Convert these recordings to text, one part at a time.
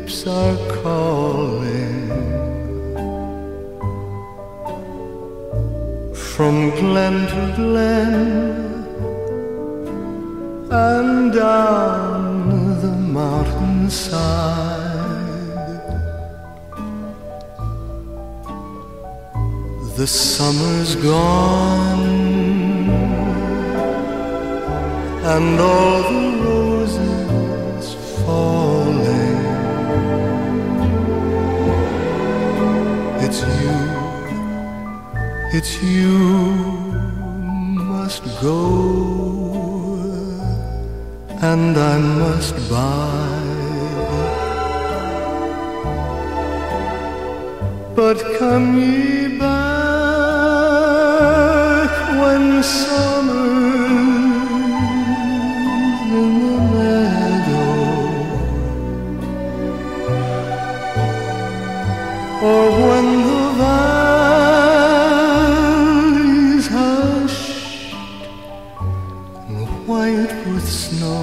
lips are calling from glen to glen and down the mountainside. The summer's gone and all the roses falling. It's you must go, and I must bide. But come ye back when summer's in the meadow, or when the valley's hushed and white with snow.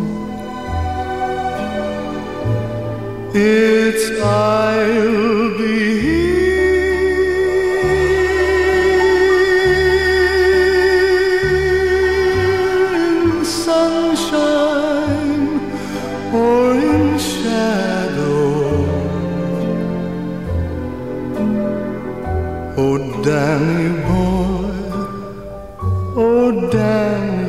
It's I'll be here in sunshine or in shadow. Oh, Danny boy, oh, Danny